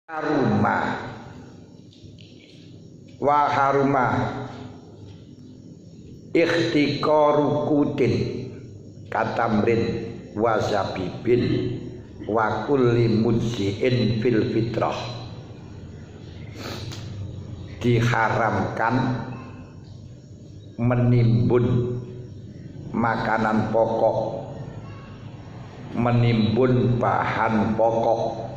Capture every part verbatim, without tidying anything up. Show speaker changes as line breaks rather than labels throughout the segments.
haruma wa haruma ikhtiqaru kutin katamrin wa zabibin wa kulli mujzi'in fil fitrah. Diharamkan menimbun makanan pokok, menimbun bahan pokok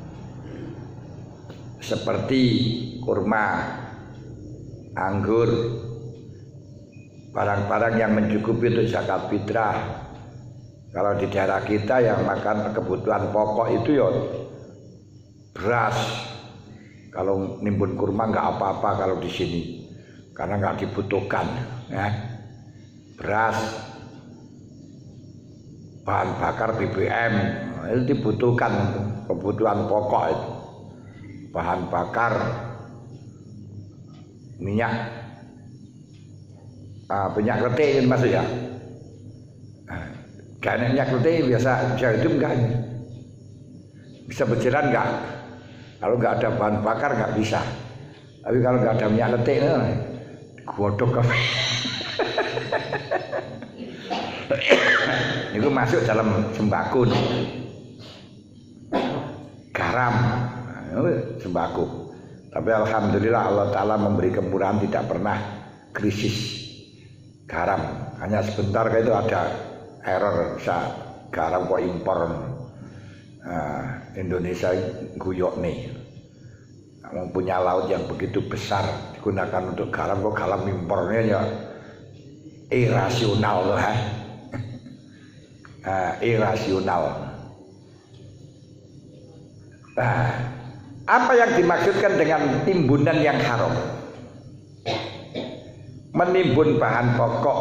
seperti kurma, anggur, barang-barang yang mencukupi untuk zakat fitrah. Kalau di daerah kita yang makan kebutuhan pokok itu ya beras. Kalau nimbun kurma nggak apa-apa kalau di sini, karena nggak dibutuhkan. Ya. Beras, bahan bakar B B M itu dibutuhkan kebutuhan pokok itu. Bahan bakar minyak ah, minyak letih ini maksudnya. Nah, karena minyak letih biasa bisa hidup enggak ini? Bisa berjalan enggak? Kalau enggak ada bahan bakar enggak bisa. Tapi kalau enggak ada minyak letih ini godok apa? Itu masuk dalam sembako. Garam sembako. Tapi alhamdulillah Allah Ta'ala memberi kemurahan, tidak pernah krisis garam. Hanya sebentar kayak itu ada error, bisa garam kok impor. Nah, Indonesia guyok nih, mempunyai laut yang begitu besar digunakan untuk garam, kok garam impornya ya irasional loh, eh? uh, irasional. Nah, apa yang dimaksudkan dengan timbunan yang haram? Menimbun bahan pokok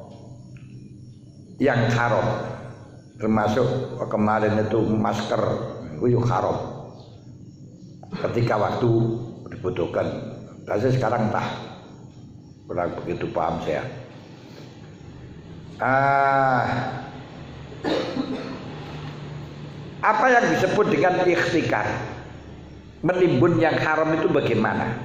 yang haram, termasuk kemarin itu masker itu haram ketika waktu dibutuhkan. Tapi sekarang tak kurang begitu paham saya. Ah, apa yang disebut dengan ikhtikar? Menimbun yang haram itu bagaimana?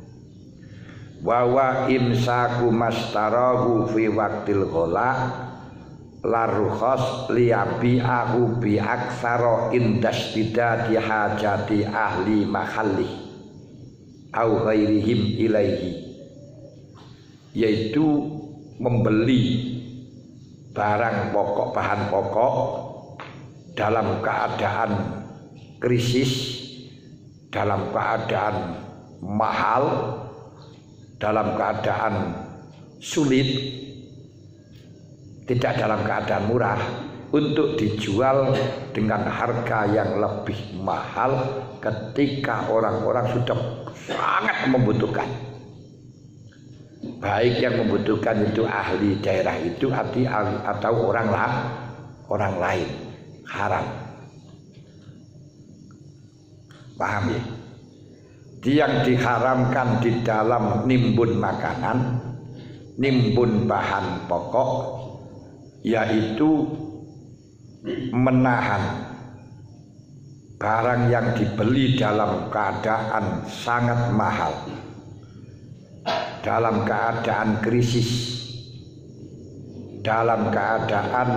Wa imsaku mastarahu fi waqtil ghala larukhas liyabi'ahu bi aktsara indastidadi hajati ahli mahalli au ghairihim ilaihi, yaitu membeli barang pokok, bahan pokok dalam keadaan krisis, dalam keadaan mahal, dalam keadaan sulit, tidak dalam keadaan murah, untuk dijual dengan harga yang lebih mahal ketika orang-orang sudah sangat membutuhkan. Baik yang membutuhkan itu ahli daerah itu atau orang lah, orang lain. Haram. Paham ya? Yang diharamkan di dalam nimbun makanan, nimbun bahan pokok, yaitu menahan barang yang dibeli dalam keadaan sangat mahal, dalam keadaan krisis, dalam keadaan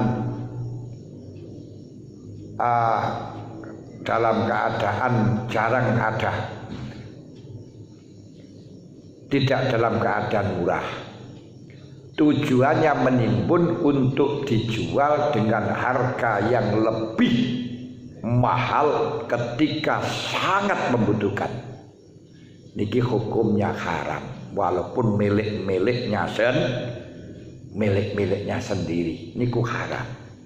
uh, dalam keadaan jarang ada, tidak dalam keadaan murah. Tujuannya menimbun untuk dijual dengan harga yang lebih mahal ketika sangat membutuhkan. Niki hukumnya haram, walaupun milik-miliknya sen, milik-miliknya sendiri, niku haram.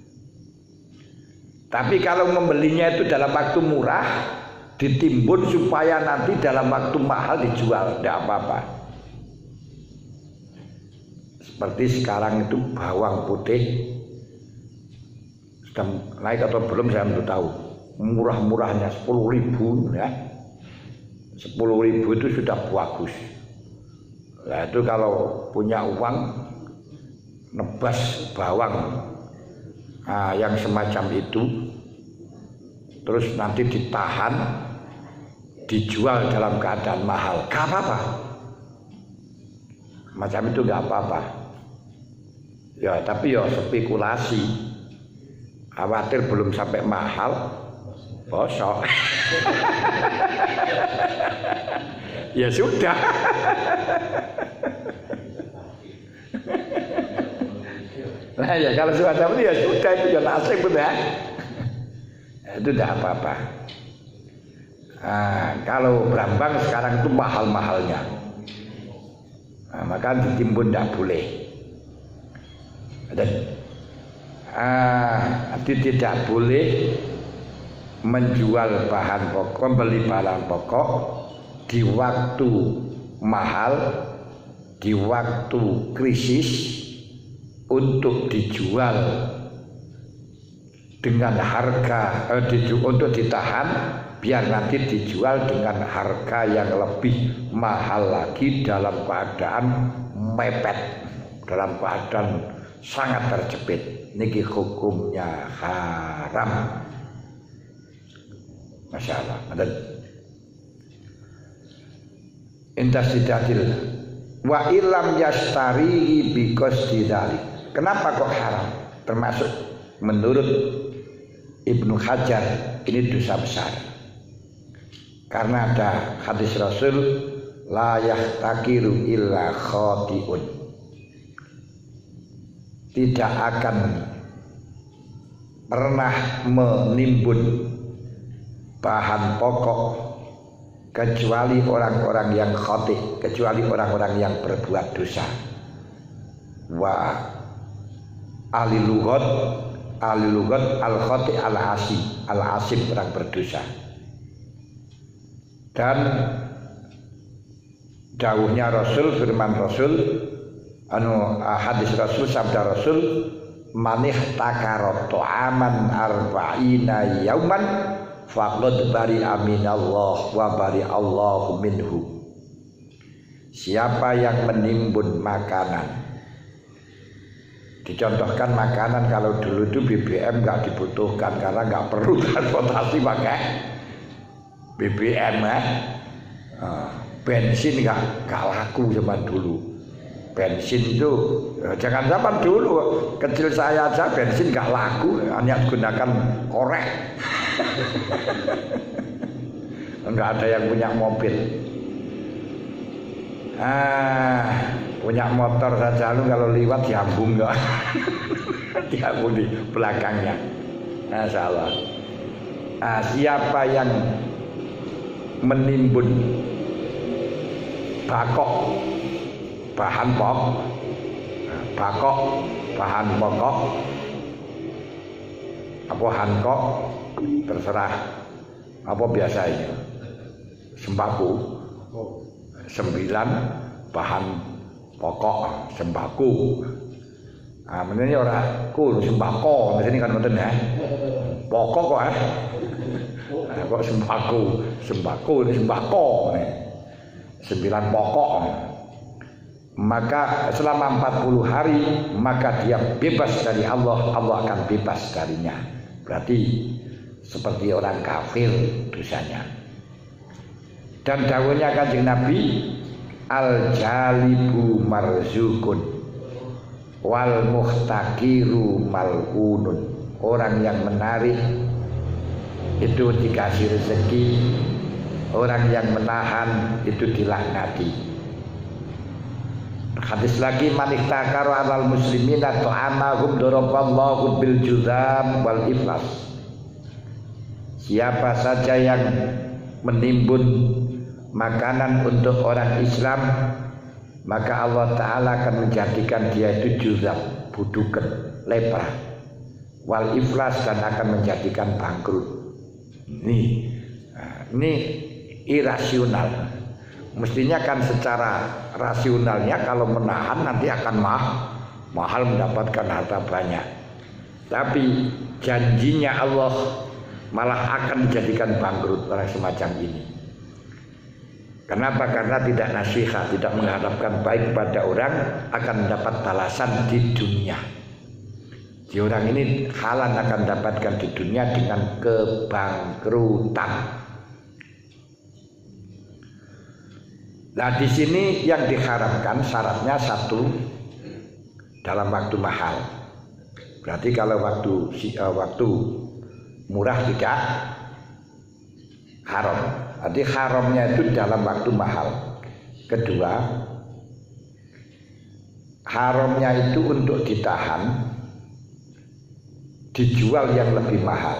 Tapi kalau membelinya itu dalam waktu murah, ditimbun supaya nanti dalam waktu mahal dijual, tidak apa-apa. Seperti sekarang itu bawang putih sudah naik atau belum saya belum tahu. Murah-murahnya sepuluh ribu ya. sepuluh ribu itu sudah bagus. Nah itu kalau punya uang nebas bawang nah, yang semacam itu, terus nanti ditahan dijual dalam keadaan mahal, gak apa-apa. Macam itu gak apa-apa. Ya tapi ya spekulasi, khawatir belum sampai mahal bosok. Ya sudah. Nah ya kalau semacam itu ya sudah, itu ya nasib udah. Itu tidak apa-apa. Nah, kalau berambang sekarang itu mahal-mahalnya, nah, maka ditimbun tidak boleh. Dan ah, tidak boleh menjual bahan pokok, membeli barang pokok di waktu mahal, di waktu krisis untuk dijual dengan harga eh, diju, untuk ditahan biar nanti dijual dengan harga yang lebih mahal lagi dalam keadaan mepet, dalam keadaan sangat terjepit. Niki hukumnya haram. Masya Allah. Dan intasidadil wa ilam yastarihi bikosdi dzalik. Kenapa kok haram? Termasuk menurut Ibnu Hajar ini dosa besar. Karena ada hadis Rasul la yahtakiru illa khati'un. Tidak akan pernah menimbun bahan pokok kecuali orang-orang yang khati', kecuali orang-orang yang berbuat dosa. Wa ahli lughat, ahli lughat al khati' al asim, al asim orang berdosa. Dan dawuhnya Rasul, firman Rasul, anu hadis Rasul, sabda Rasul, manih takarot aman arba'ina yauman faqad bari aminallah wa bari Allahu minhu. Siapa yang menimbun makanan, dicontohkan makanan kalau dulu itu B B M nggak dibutuhkan karena nggak perlu transportasi pakai B B M eh. Uh, bensin nggak nggak laku zaman dulu. Bensin itu uh, jangan zaman dulu, kecil saya aja bensin nggak laku, hanya gunakan korek. Nggak ada yang punya mobil. Ah, punya motor saja lu kalau liwat diambung nggak? Diambung di belakangnya. Masya Allah. Ah, siapa yang menimbun bakok bahan pokok, bakok bahan pokok, apa hankok terserah apa biasanya sembako, sembilan bahan pokok sembako. Ah, menene ora ku sembako, mesti kan ngoten ya. Pokok kok eh. Nah, kok sembako, sembako ini sembako nih. Sembilan pokok. Maka selama empat puluh hari maka dia bebas dari Allah, Allah akan bebas darinya. Berarti seperti orang kafir dosanya. Dan dawuhnya Kanjeng Nabi, al jalibu marzukun wal muhtakiru mal'unun. Orang yang menarik itu dikasih rezeki, orang yang menahan itu dilaknati. Hadis lagi, man ihtaqara 'alal muslimina ta'amahum daraballahu bil juzam wal iflas. Siapa saja yang menimbun makanan untuk orang Islam, maka Allah Ta'ala akan menjadikan dia itu juzam, buduken, lepra, wal iflas, dan akan menjadikan bangkrut. Ini, ini irasional. Mestinya kan secara rasionalnya kalau menahan nanti akan mah, mahal mendapatkan harta banyak. Tapi janjinya Allah malah akan dijadikan bangkrut orang semacam ini. Kenapa? Karena tidak nasihat, tidak mengharapkan baik pada orang, akan mendapat balasan di dunia. Di orang ini halan akan dapatkan di dunia dengan kebangkrutan. Nah di sini yang diharamkan syaratnya satu, dalam waktu mahal. Berarti kalau waktu uh, waktu murah tidak haram. Berarti haramnya itu dalam waktu mahal. Kedua, haramnya itu untuk ditahan, dijual yang lebih mahal.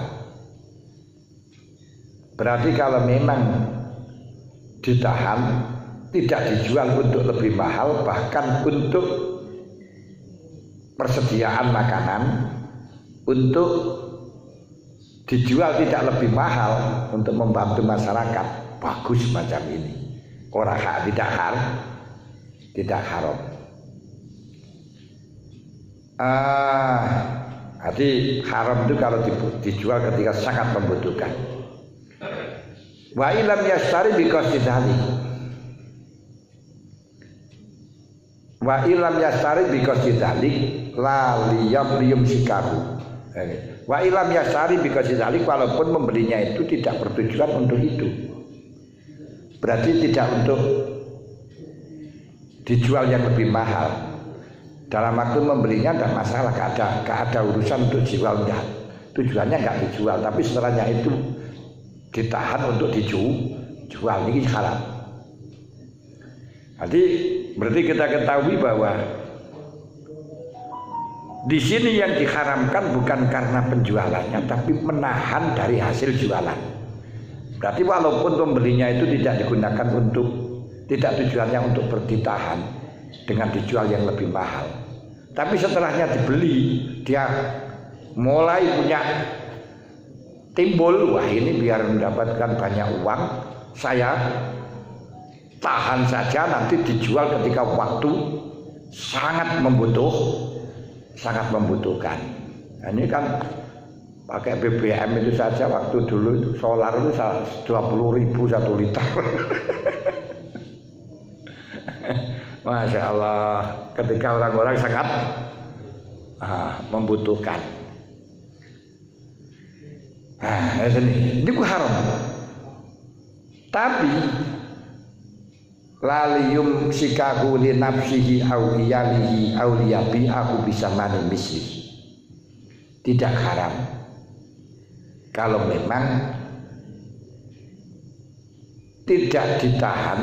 Berarti kalau memang ditahan, tidak dijual untuk lebih mahal, bahkan untuk persediaan makanan, untuk dijual tidak lebih mahal untuk membantu masyarakat, bagus macam ini. Orang hak tidak haram, tidak haram. Ah, jadi haram itu kalau dijual ketika sangat membutuhkan. Wa ilam yastari biqasdi dzalik. Wa ilam yastari biqasdi dzalik la liyam sikaru. Wa ilam yastari biqasdi dzalik, walaupun membelinya itu tidak bertujuan untuk itu. Berarti tidak untuk dijual yang lebih mahal. Dalam waktu membelinya tidak masalah, gak ada, gak ada urusan untuk jual, enggak. Tujuannya enggak dijual, tapi setelahnya itu ditahan untuk dijual, ini haram. Jadi berarti kita ketahui bahwa di sini yang diharamkan bukan karena penjualannya, tapi menahan dari hasil jualan. Berarti walaupun pembelinya itu tidak digunakan untuk, tidak tujuannya untuk berditahan dengan dijual yang lebih mahal, tapi setelahnya dibeli dia mulai punya timbul, wah ini biar mendapatkan banyak uang, saya tahan saja, nanti dijual ketika waktu sangat membutuh, sangat membutuhkan. Nah, ini kan pakai B B M itu saja, waktu dulu itu solar itu dua puluh ribu satu liter. Masya Allah, ketika orang-orang sangat ah, membutuhkan. Nah, ini, ini ku haram. Tapi laliyum sikahu li nafsihi au iyalihi au liyabi aku bisa mani misli. Tidak haram kalau memang tidak ditahan,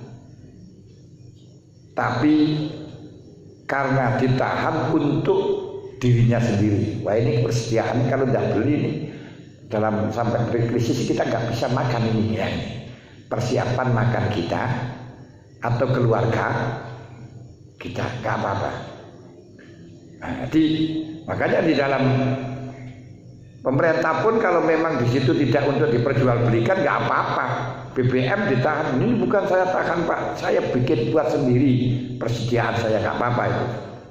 tapi karena ditahan untuk dirinya sendiri. Wah ini persediaan, kalau tidak beli ini dalam sampai krisis kita nggak bisa makan ini ya. Persiapan makan kita atau keluarga kita nggak apa-apa. Nah, jadi makanya di dalam pemerintah pun kalau memang di situ tidak untuk diperjualbelikan nggak apa-apa. B B M ditahan, ini bukan saya tahan Pak, saya bikin buat sendiri persediaan saya, nggak apa-apa itu.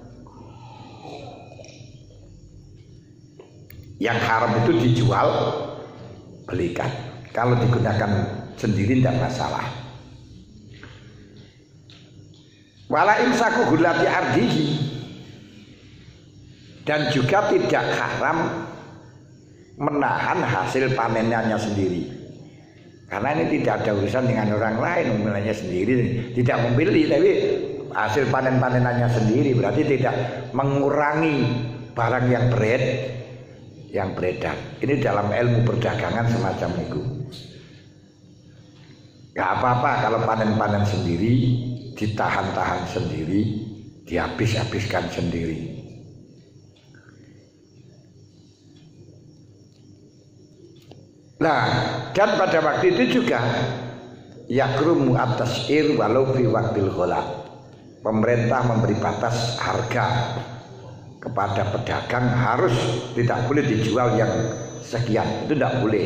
Yang haram itu dijual belikan, kalau digunakan sendiri tidak masalah. Wala imsaku gulati ardihi, dan juga tidak haram menahan hasil panenannya sendiri. Karena ini tidak ada urusan dengan orang lain, memilihnya sendiri, tidak membeli, tapi hasil panen-panenannya sendiri, berarti tidak mengurangi barang yang bered, yang beredar. Ini dalam ilmu perdagangan semacam itu. Gak apa-apa kalau panen-panen sendiri, ditahan-tahan sendiri, dihabis-habiskan sendiri. Nah, dan pada waktu itu juga yakrumu atas ir walau fi waktil ghala. Pemerintah memberi batas harga kepada pedagang, harus tidak boleh dijual yang sekian, itu tidak boleh.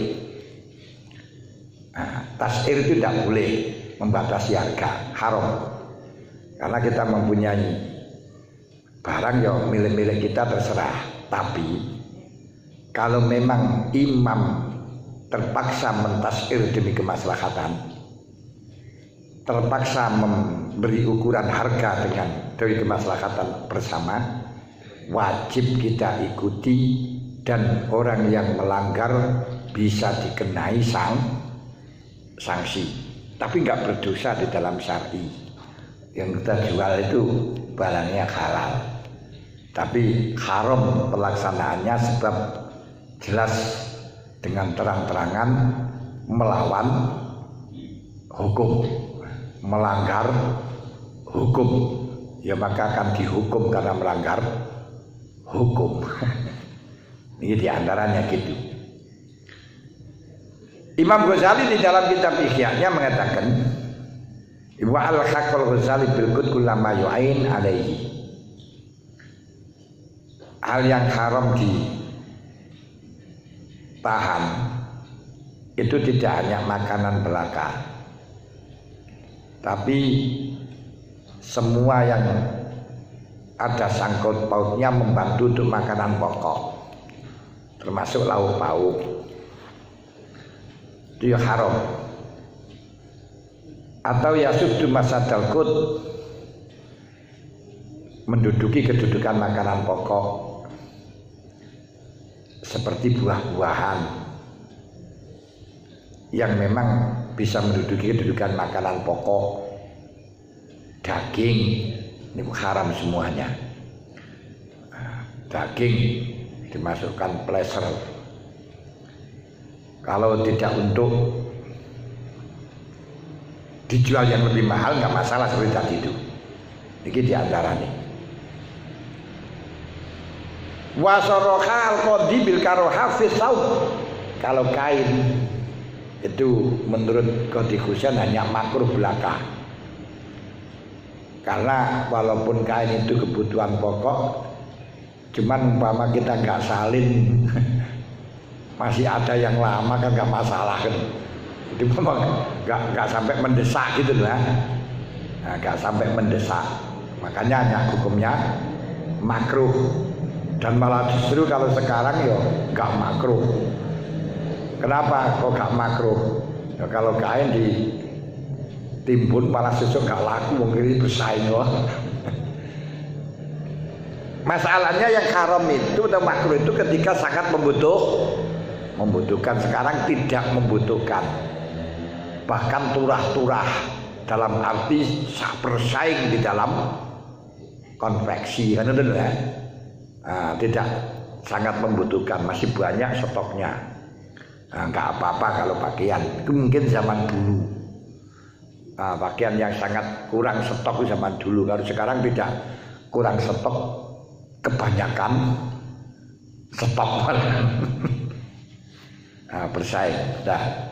Nah, tasir itu tidak boleh membatasi harga, haram. Karena kita mempunyai barang yang milik-milik kita terserah. Tapi kalau memang imam terpaksa mentasir demi kemaslahatan, terpaksa memberi ukuran harga dengan demi kemaslahatan bersama, wajib kita ikuti, dan orang yang melanggar bisa dikenai sang, sanksi. tapi nggak berdosa di dalam syar'i. Yang kita jual itu barangnya halal, tapi haram pelaksanaannya sebab jelas dengan terang-terangan melawan hukum, melanggar hukum, ya maka akan dihukum karena melanggar hukum. Ini diantaranya gitu. Imam Ghazali di dalam kitab Ihya-nya mengatakan, Ibu al-Haqqal Ghazali bilkut kullama yu'ain alaihi. Hal yang haram ditahan itu tidak hanya makanan belaka, tapi semua yang ada sangkut pautnya membantu untuk makanan pokok, termasuk lauk pauk, itu ya haram. Atau yasuddu masadal qut, menduduki kedudukan makanan pokok seperti buah-buahan yang memang bisa menduduki kedudukan makanan pokok, daging ini haram semuanya. Daging dimasukkan pleasure, kalau tidak untuk dijual yang lebih mahal nggak masalah seperti tadi itu. Ini diantaranya. Wasoroha al-qadi bil karoha fi saub. Kalau kain itu menurut Qadhi Husain hanya makruh belaka. Karena walaupun kain itu kebutuhan pokok, cuman umpama kita nggak salin masih ada yang lama kan nggak masalah kan. Jadi memang nggak nggak sampai mendesak gitu loh, nah, nggak sampai mendesak. Makanya hanya hukumnya makruh. Dan malah justru kalau sekarang ya nggak makruh. Kenapa kok nggak makruh? Ya, kalau kain ditimbun malah sesuk nggak laku, mungkin bersaing loh. Masalahnya yang haram itu atau makruh itu ketika sangat membutuh, membutuhkan. Sekarang tidak membutuhkan, bahkan turah-turah dalam arti bersaing di dalam konveksi kan itu ya. Nah, tidak sangat membutuhkan, masih banyak stoknya. Nah, nggak apa-apa kalau pakaian itu mungkin zaman dulu. Nah, pakaian yang sangat kurang stok zaman dulu. Kalau sekarang tidak kurang stok, kebanyakan stok. Nah, bersaing. Dah.